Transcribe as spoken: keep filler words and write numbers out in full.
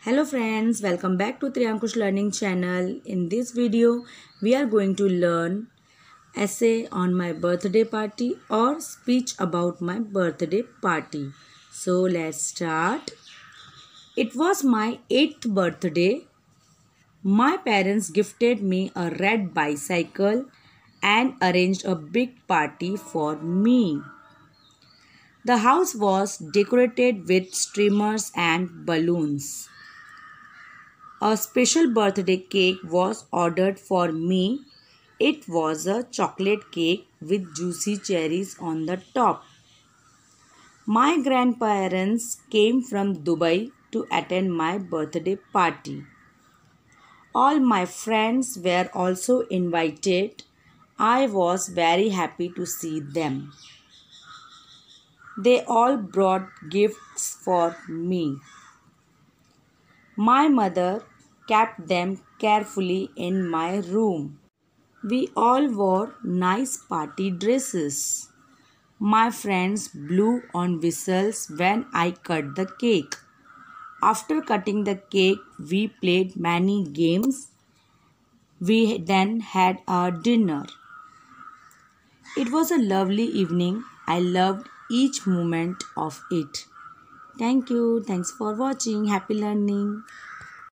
Hello friends, welcome back to Triankush Learning Channel. In this video, we are going to learn essay on my birthday party or speech about my birthday party. So let's start. It was my eighth birthday. My parents gifted me a red bicycle and arranged a big party for me. The house was decorated with streamers and balloons. A special birthday cake was ordered for me. It was a chocolate cake with juicy cherries on the top. My grandparents came from Dubai to attend my birthday party. All my friends were also invited. I was very happy to see them. They all brought gifts for me. My mother kept them carefully in my room. We all wore nice party dresses. My friends blew on whistles when I cut the cake. After cutting the cake, we played many games. We then had our dinner. It was a lovely evening. I loved each moment of it. Thank you. Thanks for watching. Happy learning.